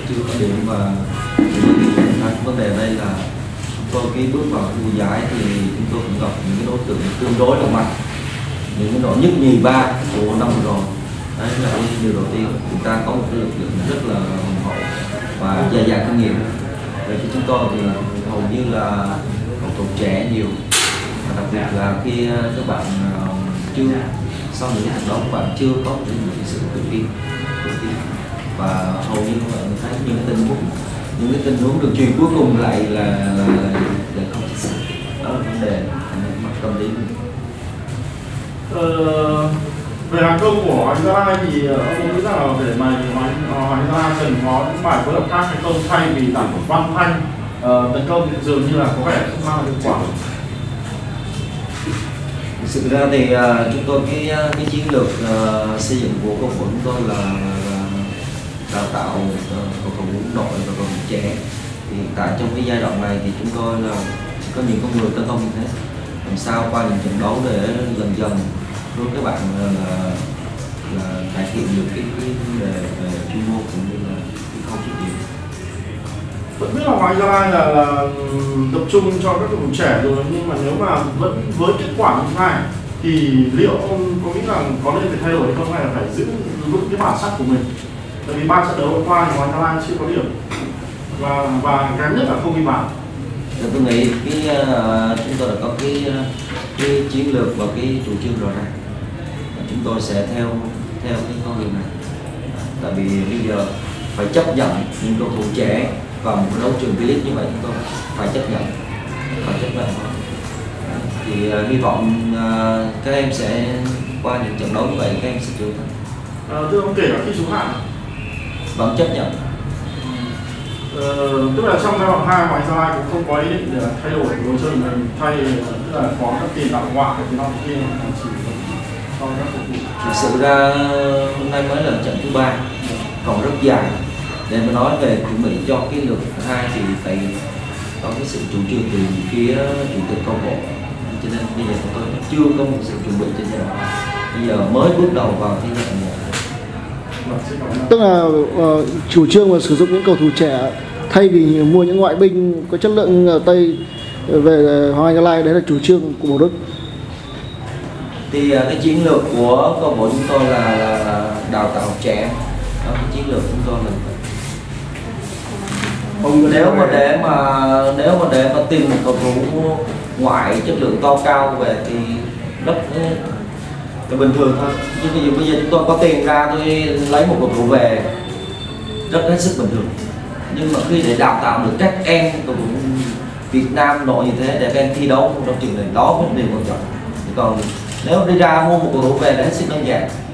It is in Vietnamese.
chưa có điểm mà vấn đề đây là chúng tôi cái bước vào mùa giải thì chúng tôi cũng gặp những cái đối tượng tương đối là mạnh, những cái đội nhất nhì ba của năm vừa rồi. Đấy là cái điều đầu tiên, chúng ta có một cái lực lượng rất là hùng hậu và dày dặn kinh nghiệm. Về phía chúng tôi thì hầu như là cầu thủ trẻ nhiều, và đặc biệt là khi các bạn chưa sau những trận đấu các bạn chưa có những sự tự tin, và hầu như các bạn thấy những cái tình huống được chuyền cuối cùng lại là không chính xác. Đó là vấn đề mặt tâm lý. Về hàng công của Hoàng Gia Lai thì ông nghĩ rằng là để mà Hoàng Gia Lai cần có những bài phối hợp khác hay không, thay vì打một Văn Thanh tấn công dường như là có vẻ không mang lại hiệu quả. Thực sự ra thì chúng tôi cái chiến lược xây dựng của câu lạc bộ chúng tôi là đào tạo cầu thủ đội và cầu thủ trẻ. Thì hiện tại trong cái giai đoạn này thì chúng tôi là có những con người tấn công như thế, làm sao qua những trận đấu để dần dần giúp các bạn là cải thiện được cái vấn đề về chuyên môn cũng như là cái khâu chịu điểm. Vẫn biết là Hoàng Gia Lai là tập trung cho các cầu thủ trẻ rồi, nhưng mà nếu mà vẫn với kết quả như thế này thì liệu ông có nghĩ rằng có nên phải thay đổi hay không, hay là phải giữ vững cái bản sắc của mình? Tại vì 3 trận đấu qua thì Hoàng Gia Lai chưa có điểm và kém nhất là không ghi bàn. Tôi nghĩ chúng tôi đã có cái chiến lược và cái chủ trương rõ ràng. Chúng tôi sẽ theo cái con đường này. Tại vì bây giờ phải chấp nhận những cầu thủ trẻ vào một đấu trường V-League như vậy, chúng tôi phải chấp nhận thôi. Thì hy vọng các em sẽ qua những trận đấu như vậy các em sẽ trưởng thành. Thưa ông, kể cả khi xuống hạng vẫn chấp nhận. Tức là trong giai đoạn 2 Hoàng Gia Lai cũng không có ý định để thay đổi lối chơi mình, thay tức là có các tiền đạo ngoại thì nó kia chỉ cho các cầu thủ. Thực sự ra hôm nay mới là trận thứ 3, còn rất dài. Để mà nói về chuẩn bị cho cái lượt 2 thì phải có cái sự chủ trương từ phía chủ tịch câu lạc bộ, cho nên bây giờ chúng tôi chưa có một sự chuẩn bị trên giai đoạn. Bây giờ mới bước đầu vào cái giai đoạn này. Tức là chủ trương là sử dụng những cầu thủ trẻ thay vì mua những ngoại binh có chất lượng ở Tây về Hoàng Gia Lai, đấy là chủ trương của Bầu Đức. Thì cái chiến lược của câu lạc bộ chúng tôi là đào tạo trẻ. Đó, cái chiến lược chúng tôi là nếu mà để mà tìm một cầu thủ ngoại chất lượng cao về thì rất là bình thường thôi. Chứ bây giờ chúng tôi có tiền ra tôi lấy một cầu thủ về rất hết sức bình thường. Nhưng mà khi để đào tạo được các em cầu thủ Việt Nam nội như thế để các em thi đấu trong trường này, đó mới là điều quan trọng. Còn nếu đi ra mua một cầu thủ về là hết sức đơn giản.